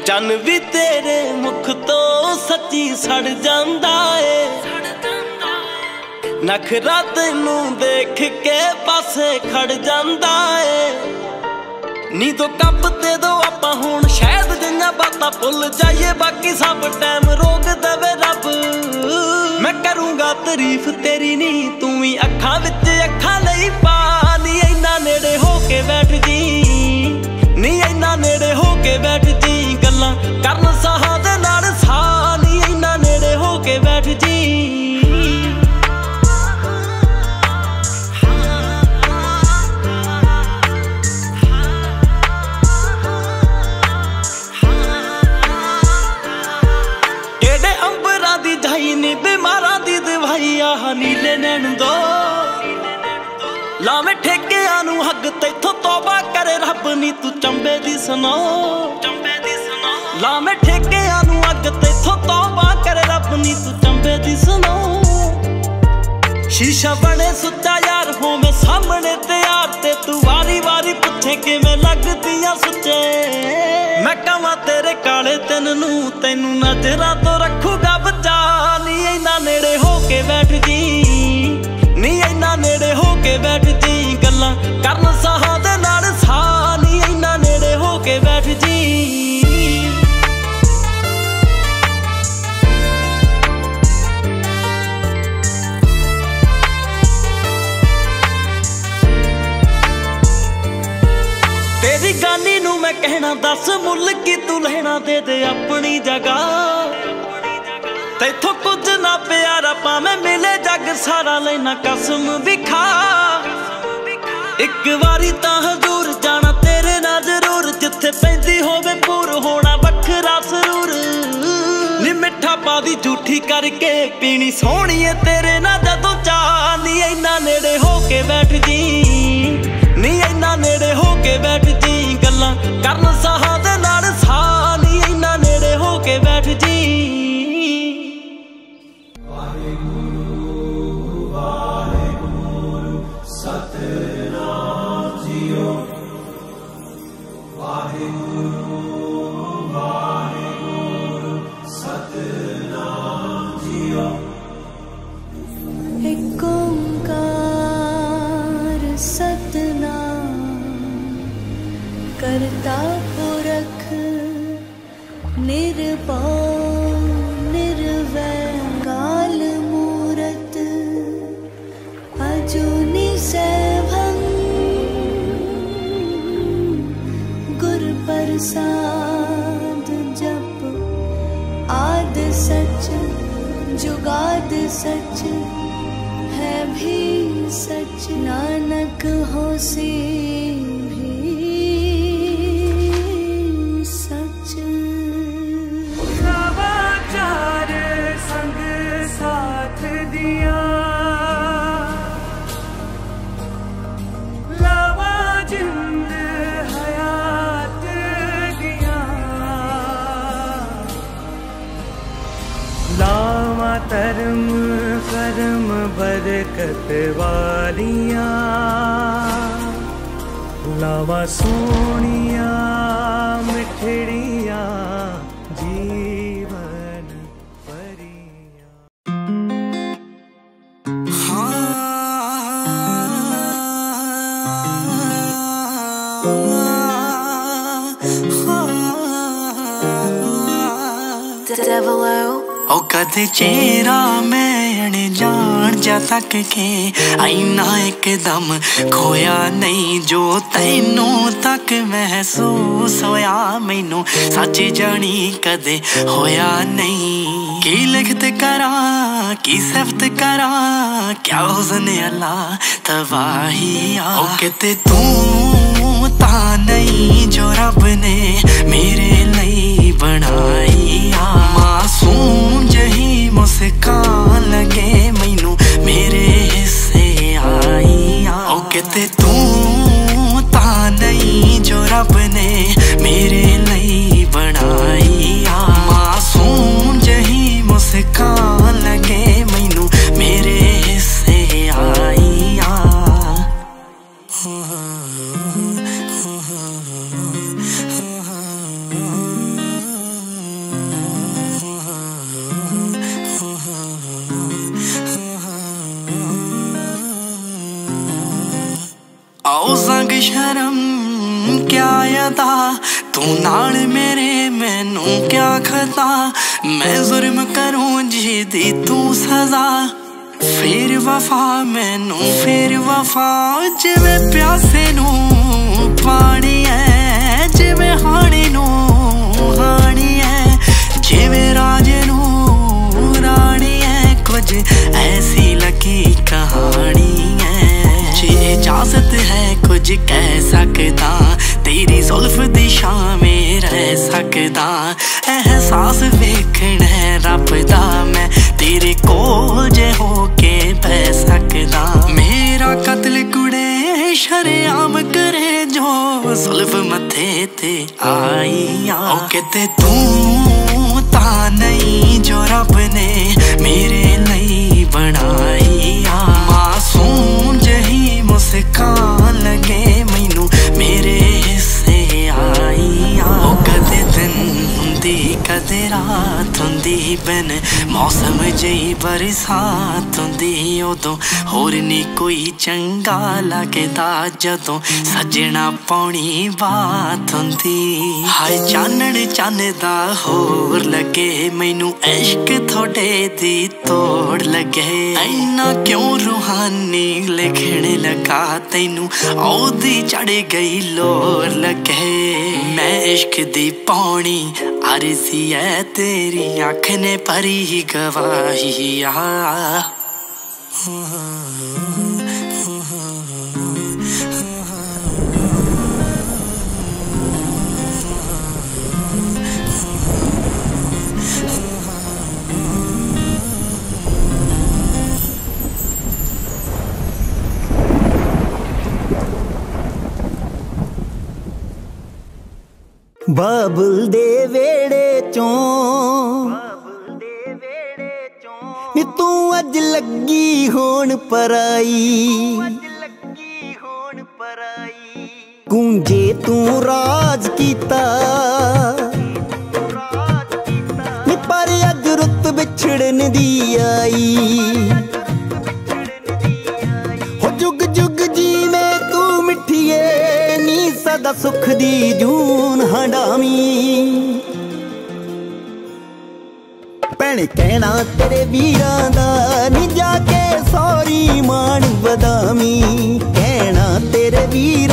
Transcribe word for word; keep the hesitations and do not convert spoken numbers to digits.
चन भी तेरे मुख तो सच्ची सड़ जांदा है। नखरा तेनू देख के पासे खड़ जांदा है। नी तो कप दे दो आपां हुण शायद जिन्ना बातां भुल जाइए, बाकी सब टाइम रोक देवे रब। मैं करूंगा तारीफ तेरी नी तू ही अखां विच अखां लई पा। नी इन्ना नेड़े होके बैठ जी, नी इन्ना नेड़े होके बैठ जी, गल्लां करन साहां दे नाल सा। नी इन्ना नेड़े होके बैठ जी। बीमारा दी दवाई आह नीले नैन दो लावे ठेकियां नू हग तैथों तौबा करे रब। नी तू चंबे दी सुनो लावे ठेकियां नू हग तैथों तौबा करे रब। नी तू चंबे दी सुनो शीशा बने सुच्चा यार होवे सामने तैयार ते तू वारी वारी पुछे किवें लगदियां सुच्चे। मैं कहां तेरे काले तिन नू तैनू नजरां तो रखूगा बचा। नी इन्ना नेड़े होके बैठ जी, नी इन्ना नेड़े होके बैठ जी, गल्लां करन साहां दे नाल सा। नी इन्ना नेड़े होके बैठ जी। तेरी गानी नू मैं कहना दस मुल की तू लेना दे दे अपनी जगह। तैथों कुछ ना प्यारा भावें मिले जग सारा लेना कसम भी खा। एक बारी तां हजूर जाना तेरे नाल जरूर, जिथे पैंदी होवे पूर होना बखरा सरूर। नी मिठा पा दी झूठी करके पीनी सोहणीए तेरे नाल जदों चा। नी इन्ना नेड़े होके बैठ जी, नी इन्ना नेड़े होके बैठ जी, गल्लां करन साहां दे नाल सा। नी इन्ना नेड़े होके बैठ जी। एक ओंकार सतनाम करता पुरख निर्भय निर्वैर मूरत अजूनी सैभं गुर प्रसाद जप आद सच जुगाद सच है भी सच। नानक होसी भी सच। नवाचार संग साथ दिया लावा जिंद हयात दिया। लावा धर्म कर्म बरकत वालिया लावा सोनिया मिठड़िया जीवन परिया। ओ कदे चेहरा मैं जान जा तक के आईना एकदम खोया नहीं, जो तैनू तक महसूस होया मैनू सच जानी कदे होया नहीं। की लिखत करा की सिफत करा क्या हुस्न अल्लाह तबाहिया। ओ किते तू ता नहीं जो रब ने मेरे लिए बनाईया। मासूम जही मुस्कान लगे मैनू मेरे हिस्से आईया। ओ किते तू ता नहीं जो रब ने मेरे लिए बनाईया। मासूम जही मुस्कान लगे मैनू मेरे हिस्से आईया। ओ संग शर्म क्या अदा तू नाल मेरे मैनू क्या खता मैं जुर्म करूं जी दी तू सजा फिर वफा मैनू फिर वफा जिवें प्यासे नू पानी है जिवें हानी नू हानी है जिवें राजे नू रानी है कुछ ऐसी लगी कहानी है जे इजाजत है कुछ कह सकदा तेरी जुल्फ दी शाम में रह सकदा एहसास वेखण है रब दा मैं तेरे कोल जे होके बह सकदा मेरा कत्ल कुड़े शरेआम करे जो जुल्फ मथे ते आई ओ कहते तू ता नहीं जो रब ने मेरे लिए बनाई मासूम जही मुस्कान लगे मैनू मेरे हिस्से आई ओ कदे दिन हुंदी कदे रात हुंदी बिन मौसम जही बरसात हुंदी उदों होर नी कोई चंगा लगदा जदों सजना पौनी बात हुंदी हाय चानण चन्न दा होर लगे मैनू इश्क थोड़े दी तोड़ लगे ऐना क्यों रूहानी लिखण लगा तैनू औदी चढ़ गई लोर लगे मैं इश्क दी पौनी अर्जी है तेरी अख ने भरी गवाही आ बाबुल दे वेड़े चों नी तू अज लगी होण पराई गूंजे तू राज कीता नी पर अज रुत बिछड़न दी आई हो जुग जुग जी में तू मिठिए नी सदा सुख दी जून हंडामी भैन कहना तेरे वीरां दा नी जाके सौरी मान बदामी कहना तेरे वीर